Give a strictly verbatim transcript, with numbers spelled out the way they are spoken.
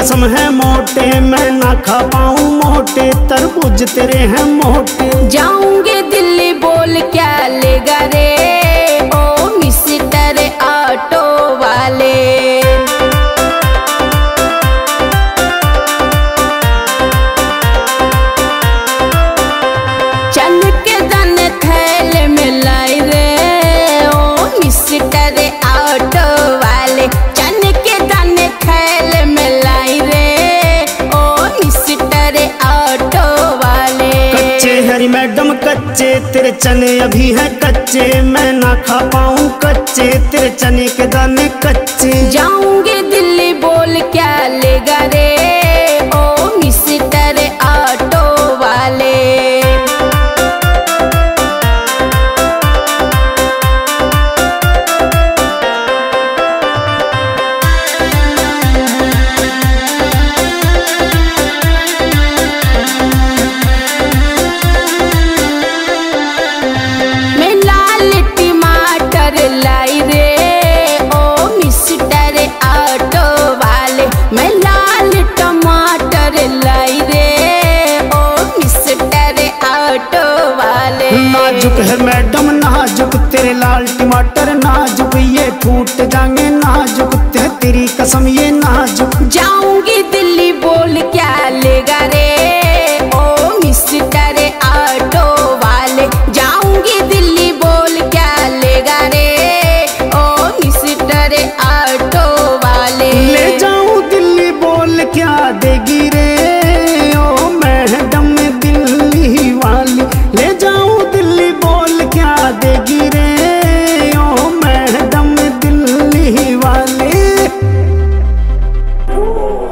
कसम है मोटे, मैं ना खा पाऊँ मोटे, तरबूज तेरे हैं मोटे। जाऊंगे दिल्ली बोल क्या लेगा रे ओ मिस्टर ऑटो वाले। चन के दाने थैले में लाई रे ओ मिस्टर ऑटो वाले। चन के दाने थैले में लाई रे ओ मिस्टर ऑटो वाले। कच्चे हरी मैडम कच्चे, तेरे चने अभी हैं कच्चे, मैं ना खा पाऊँ कच्चे, तेरे चने के दाने कच्चे। जाऊंगे दिल्ली बोल क्या लेगा रे ओ मिस्टर ऑटो वाले। मैं लाल टमाटर लाई रे ओ मिस्टर ऑटो वाले। मैं लाल टमाटर लाई रे ओ मिस्टर ऑटो वाले। नाजुक है मैडम नाजुक, तेरे लाल टमाटर नाजुक, ये फूट जाएंगे नाजुक, ते तेरी कसम ये नाजुक। जाऊंगी दिल्ली बोल क्या लेगा रे ओ मिस्टर ऑटो वाले। जाऊंगी दिल्ली बोल क्या लेगा रे ओ मिस्टर ऑटो वाले। ले जाऊं दिल्ली बोल क्या देगी रे